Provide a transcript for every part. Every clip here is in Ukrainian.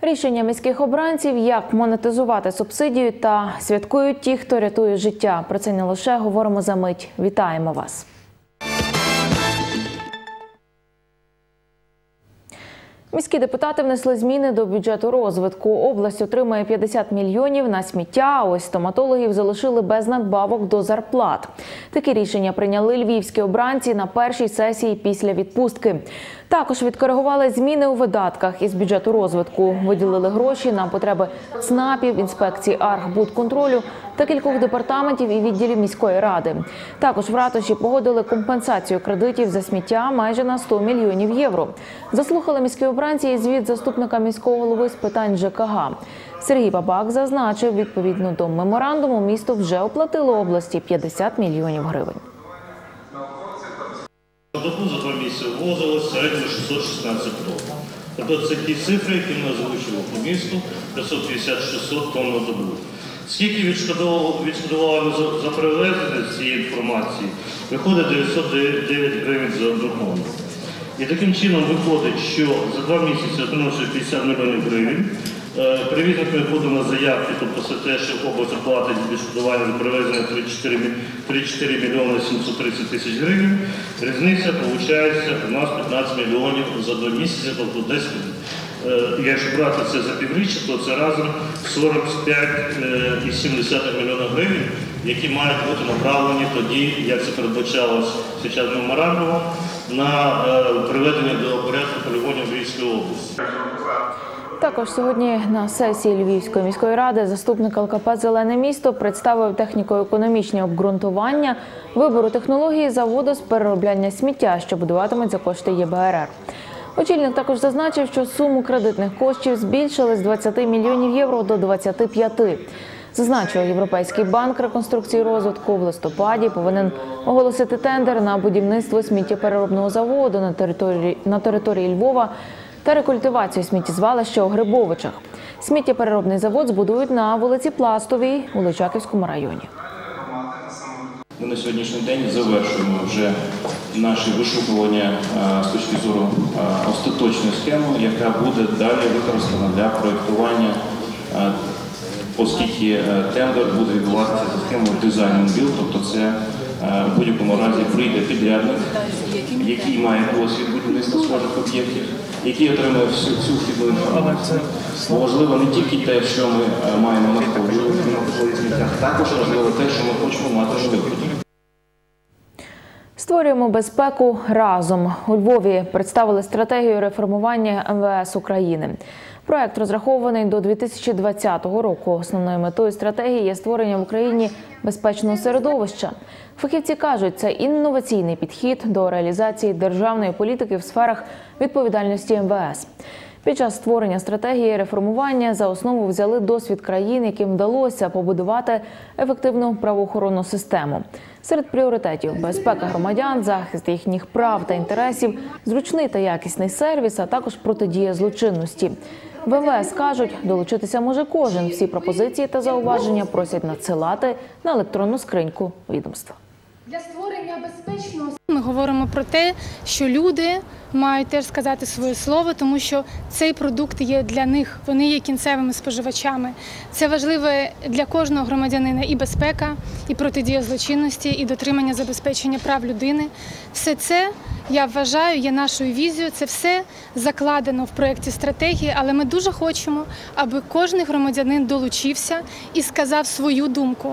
Рішення міських обранців, як монетизувати субсидію та святкують ті, хто рятує життя. Про це не лише говоримо за мить. Вітаємо вас! Міські депутати внесли зміни до бюджету розвитку. Область отримає 50 мільйонів на сміття, а ось стоматологів залишили без надбавок до зарплат. Такі рішення прийняли львівські обранці на першій сесії після відпустки. Також відкоригували зміни у видатках із бюджету розвитку. Виділили гроші на потреби ЦНАПів, інспекції Архбудконтролю та кількох департаментів і відділів міської ради. Також в ратуші погодили компенсацію кредитів за сміття майже на 100 мільйонів євро. Заслухали міські обранці і звіт заступника міського голови з питань ЖКГ. Сергій Бабак зазначив, відповідно до меморандуму, місто вже оплатило області 50 мільйонів гривень. Добу за 2 місяці ввозилось середньо 616 тонн. Тобто це ті цифри, які ми озвучили по місту, 550-600 тонн на добу. Скільки відшкодували за перевезення цієї інформації, виходить 909 гривень за одну тонну. І таким чином виходить, що за 2 місяці отримавши 50 мільйонів гривень, перевізник виходить на заявки, тобто це те, що область оплатить відшкодування за перевезення 34 мільйони 730 тисяч гривень. Різниця виходить у нас 15 мільйонів за 2 місяці, тобто десь, якщо брати це за півріччя, то це разом 45,7 мільйона гривень, які мають бути направлені тоді, як це передбачалось під час меморандуму, на приведення до порядку полігонів Львівської області. Також сьогодні на сесії Львівської міської ради заступник ЛКП «Зелене місто» представив техніко-економічні обґрунтування вибору технології заводу з переробляння сміття, що будуватимуть за кошти ЄБРР. Очільник також зазначив, що суму кредитних коштів збільшили з 20 мільйонів євро до 25. Зазначив, Європейський банк реконструкції і розвитку в листопаді повинен оголосити тендер на будівництво сміттєпереробного заводу на території Львова та рекультивацію сміттєзвалища у Грибовичах. Сміттєпереробний завод збудують на вулиці Пластовій у Личаківському районі. Ми на сьогоднішній день завершуємо вже наші вишукування з точки зору остаточної схеми, яка буде далі використана для проєктування, оскільки тендер буде відбуватися за схемою design-build, тобто це в будь-якому разі прийде підрядник, який має досвід будівництва схожих об'єктів, який отримує всю вхідну інформацію. Важливо не тільки те, що ми маємо на сміття, також важливо те, що ми хочемо мати на виході. Створюємо безпеку разом. У Львові представили стратегію реформування МВС України. Проект розрахований до 2020 року. Основною метою стратегії є створення в Україні безпечного середовища. Фахівці кажуть, це інноваційний підхід до реалізації державної політики в сферах відповідальності МВС. Під час створення стратегії реформування за основу взяли досвід країн, яким вдалося побудувати ефективну правоохоронну систему. Серед пріоритетів – безпека громадян, захист їхніх прав та інтересів, зручний та якісний сервіс, а також протидія злочинності. В МВС кажуть, долучитися може кожен. Всі пропозиції та зауваження просять надсилати на електронну скриньку відомства. Для створення безпечного ми говоримо про те, що люди мають теж сказати своє слово, тому що цей продукт є для них, вони є кінцевими споживачами. Це важливо для кожного громадянина і безпека, і протидія злочинності, і дотримання забезпечення прав людини. Все це, я вважаю, є нашою візією, це все закладено в проєкті стратегії, але ми дуже хочемо, аби кожен громадянин долучився і сказав свою думку.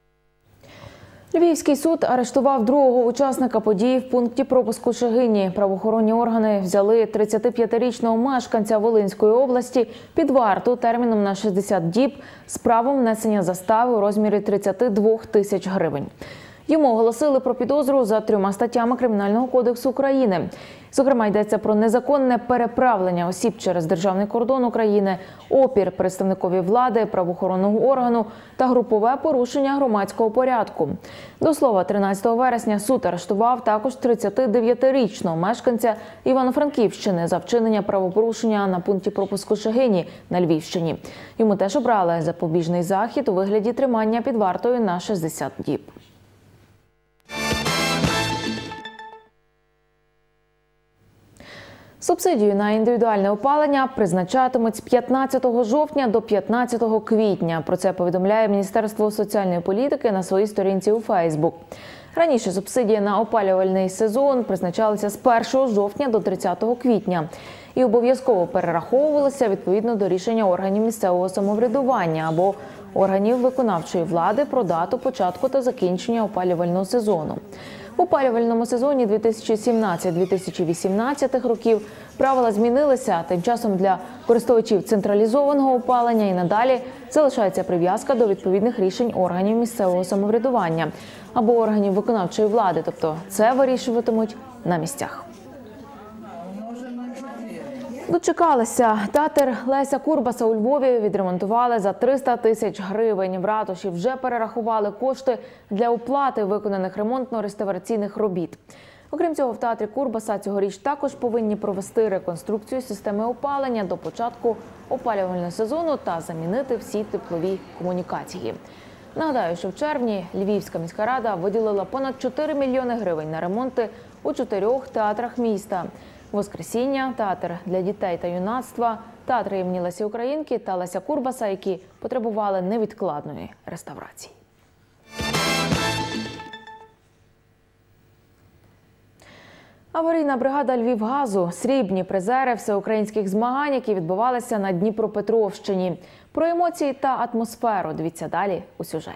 Львівський суд арештував другого учасника подій в пункті пропуску Шегині. Правоохоронні органи взяли 35-річного мешканця Волинської області під варту терміном на 60 діб з правом внесення застави у розмірі 32 тисяч гривень. Йому оголосили про підозру за 3 статтями Кримінального кодексу України. Зокрема, йдеться про незаконне переправлення осіб через державний кордон України, опір представникові влади, правоохоронного органу та групове порушення громадського порядку. До слова, 13 вересня суд арештував також 39-річного мешканця Івано-Франківщини за вчинення правопорушення на пункті пропуску Шегині на Львівщині. Йому теж обрали запобіжний захід у вигляді тримання під вартою на 60 діб. Субсидію на індивідуальне опалення призначатимуть з 15 жовтня до 15 квітня. Про це повідомляє Міністерство соціальної політики на своїй сторінці у Фейсбук. Раніше субсидії на опалювальний сезон призначалися з 1 жовтня до 30 квітня і обов'язково перераховувалися відповідно до рішення органів місцевого самоврядування або органів виконавчої влади про дату початку та закінчення опалювального сезону. В опалювальному сезоні 2017-2018 років правила змінилися. Тим часом для користувачів централізованого опалення і надалі залишається прив'язка до відповідних рішень органів місцевого самоврядування або органів виконавчої влади, тобто це вирішуватимуть на місцях. Дочекалися. Театр Леся Курбаса у Львові відремонтували за 300 тисяч гривень. В ратуші вже перерахували кошти для оплати виконаних ремонтно-реставраційних робіт. Окрім цього, в театрі Курбаса цьогоріч також повинні провести реконструкцію системи опалення до початку опалювального сезону та замінити всі теплові комунікації. Нагадаю, що в червні Львівська міська рада виділила понад 4 мільйони гривень на ремонти у 4 театрах міста. «Воскресіння», театр для дітей та юнацтва, театри імені Лесі Українки та Леся Курбаса, які потребували невідкладної реставрації. Аварійна бригада «Львівгазу» – срібні призери всеукраїнських змагань, які відбувалися на Дніпропетровщині. Про емоції та атмосферу дивіться далі у сюжеті.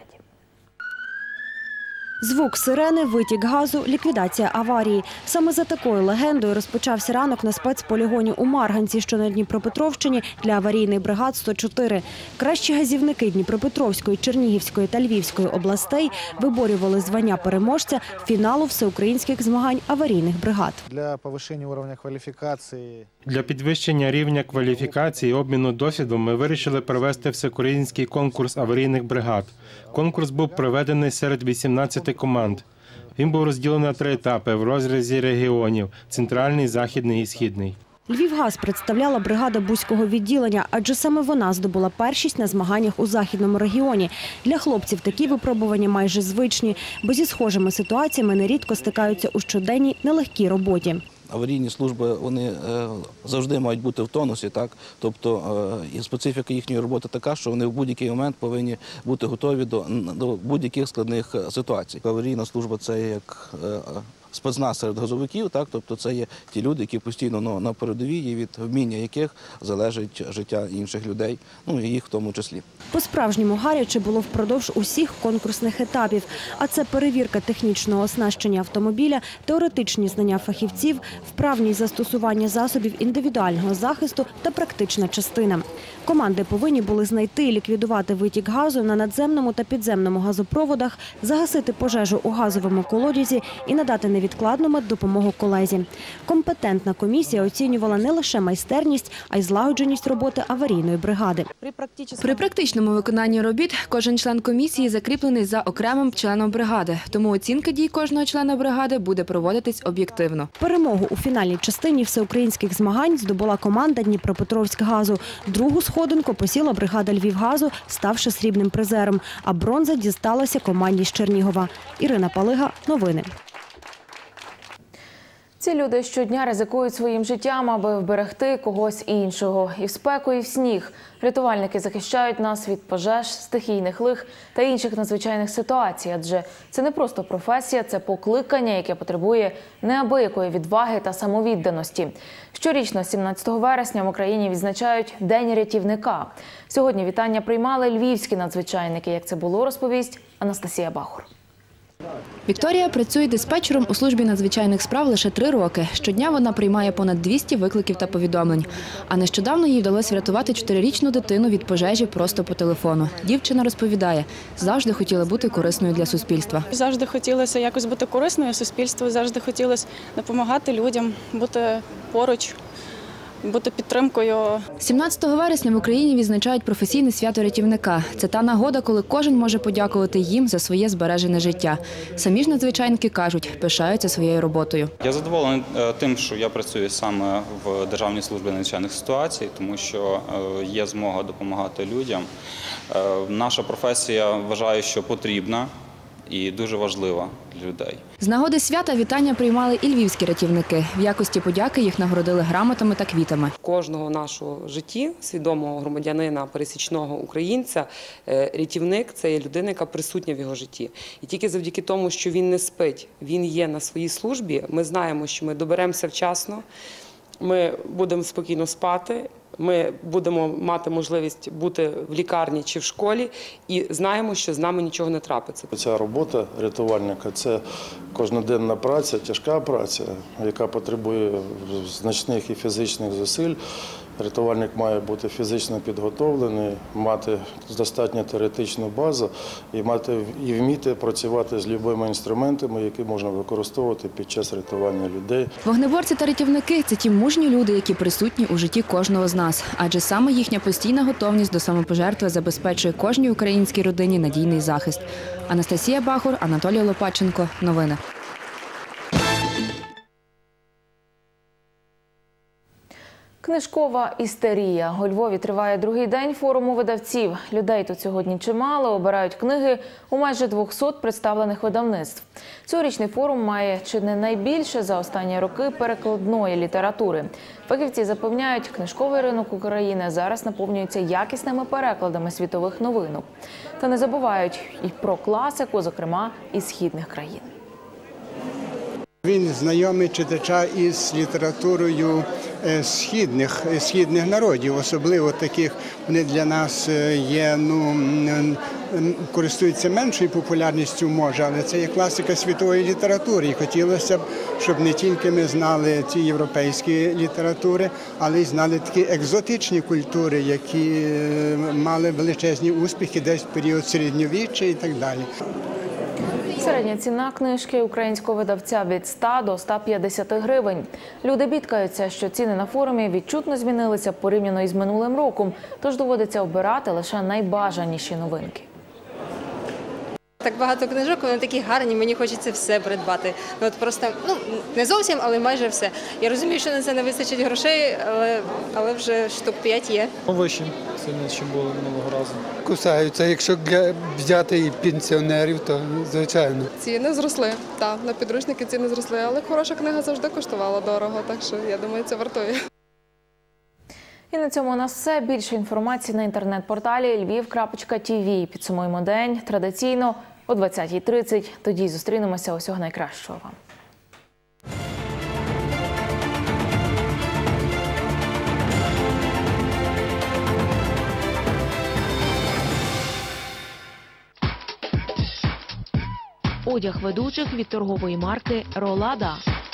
Звук сирени, витік газу, ліквідація аварії. Саме за такою легендою розпочався ранок на спецполігоні у Марганці, що на Дніпропетровщині, для аварійних бригад 104. Кращі газівники Дніпропетровської, Чернігівської та Львівської областей виборювали звання переможця фіналу всеукраїнських змагань аварійних бригад. Для підвищення рівня кваліфікації. Для підвищення рівня кваліфікації і обміну досвідом ми вирішили провести всеукраїнський конкурс аварійних бригад. Конкурс був проведений серед 18 команд. Він був розділений на 3 етапи в розрізі регіонів – центральний, західний і східний. «Львівгаз» представляла бригада Бузького відділення, адже саме вона здобула першість на змаганнях у західному регіоні. Для хлопців такі випробування майже звичні, бо зі схожими ситуаціями нерідко стикаються у щоденній нелегкій роботі. Аварійні служби, вони завжди мають бути в тонусі, так? Тобто і специфіка їхньої роботи така, що вони в будь-який момент повинні бути готові до будь-яких складних ситуацій. Аварійна служба – це як спецназ серед газовиків, так? Тобто це є ті люди, які постійно на передовій, і від вміння яких залежить життя інших людей, ну і їх в тому числі. По-справжньому гаряче було впродовж усіх конкурсних етапів. А це перевірка технічного оснащення автомобіля, теоретичні знання фахівців, вправність застосування засобів індивідуального захисту та практична частина. Команди повинні були знайти і ліквідувати витік газу на надземному та підземному газопроводах, загасити пожежу у газовому колодязі і надати невідкладну меддопомогу колезі. Компетентна комісія оцінювала не лише майстерність, а й злагодженість роботи аварійної бригади. При практичному виконанні робіт кожен член комісії закріплений за окремим членом бригади, тому оцінка дій кожного члена бригади буде проводитись об'єктивно. Перемогу у фінальній частині всеукраїнських змагань здобула команда «Дніпропетровськгазу». Другу сходинку посіла бригада «Львівгазу», ставши срібним призером, а бронза дісталася команді з Чернігова. Ірина Палига, новини. Ці люди щодня ризикують своїм життям, аби вберегти когось іншого. І в спеку, і в сніг. Рятувальники захищають нас від пожеж, стихійних лих та інших надзвичайних ситуацій. Адже це не просто професія, це покликання, яке потребує неабиякої відваги та самовідданості. Щорічно, 17 вересня, в Україні відзначають День рятівника. Сьогодні вітання приймали львівські надзвичайники. Як це було, розповість Анастасія Бахур. Вікторія працює диспетчером у службі надзвичайних справ лише 3 роки. Щодня вона приймає понад 200 викликів та повідомлень. А нещодавно їй вдалося врятувати 4-річну дитину від пожежі просто по телефону. Дівчина розповідає, завжди хотіла бути корисною для суспільства. Завжди хотілося якось бути корисною суспільству, завжди хотілося допомагати людям, бути поруч, бути підтримкою. 17 вересня в Україні відзначають професійне свято рятівника. Це та нагода, коли кожен може подякувати їм за своє збережене життя. Самі ж надзвичайники кажуть, пишаються своєю роботою. Я задоволений тим, що я працюю саме в Державній службі надзвичайних ситуацій, тому що є змога допомагати людям. Наша професія, вважаю, що потрібна. і дуже важлива для людей. З нагоди свята вітання приймали і львівські рятівники. В якості подяки їх нагородили грамотами та квітами. Кожного нашого житті, свідомого громадянина, пересічного українця, рятівник – це є людина, яка присутня в його житті. І тільки завдяки тому, що він не спить, він є на своїй службі, ми знаємо, що ми доберемося вчасно, ми будемо спокійно спати, ми будемо мати можливість бути в лікарні чи в школі і знаємо, що з нами нічого не трапиться. Ця робота рятувальника – це кожноденна праця, тяжка праця, яка потребує значних і фізичних зусиль. Рятувальник має бути фізично підготовлений, мати достатньо теоретичну базу і вміти працювати з будь-якими інструментами, які можна використовувати під час рятування людей. Вогнеборці та рятівники – це ті мужні люди, які присутні у житті кожного з нас. Адже саме їхня постійна готовність до самопожертви забезпечує кожній українській родині надійний захист. Анастасія Бахур, Анатолій Лопаченко. Новини. Книжкова істерія. У Львові триває другий день форуму видавців. Людей тут сьогодні чимало, обирають книги у майже 200 представлених видавництв. Цьогорічний форум має чи не найбільше за останні роки перекладної літератури. Фахівці запевняють, книжковий ринок України зараз наповнюється якісними перекладами світових новинок. Та не забувають і про класику, зокрема, із східних країн. Він знайомий читача із літературою східних народів, особливо таких, вони для нас є, користуються меншою популярністю, може, але це є класика світової літератури. І хотілося б, щоб не тільки ми знали ці європейські літератури, але й знали такі екзотичні культури, які мали величезні успіхи десь в період середньовіччя і так далі. Середня ціна книжки українського видавця від 100 до 150 гривень. Люди бідкаються, що ціни на форумі відчутно змінилися порівняно із минулим роком, тож доводиться обирати лише найбажаніші новинки. Так багато книжок, вони такі гарні, мені хочеться все придбати. От просто, не зовсім, але майже все. Я розумію, що на це не вистачить грошей, але вже штук 5 є. Вище, сильно, ніж було минулого разу. Кусаються, якщо взяти і пенсіонерів, то звичайно. Ціни зросли, так, на підручники ціни зросли, але хороша книга завжди коштувала дорого, так що, я думаю, це вартує. І на цьому у нас все. Більше інформації на інтернет-порталі lviv.tv. Підсумуємо день традиційно о 20:30. Тоді зустрінемося. Усього найкращого вам. Одяг ведучих від торгової марки «Ролада».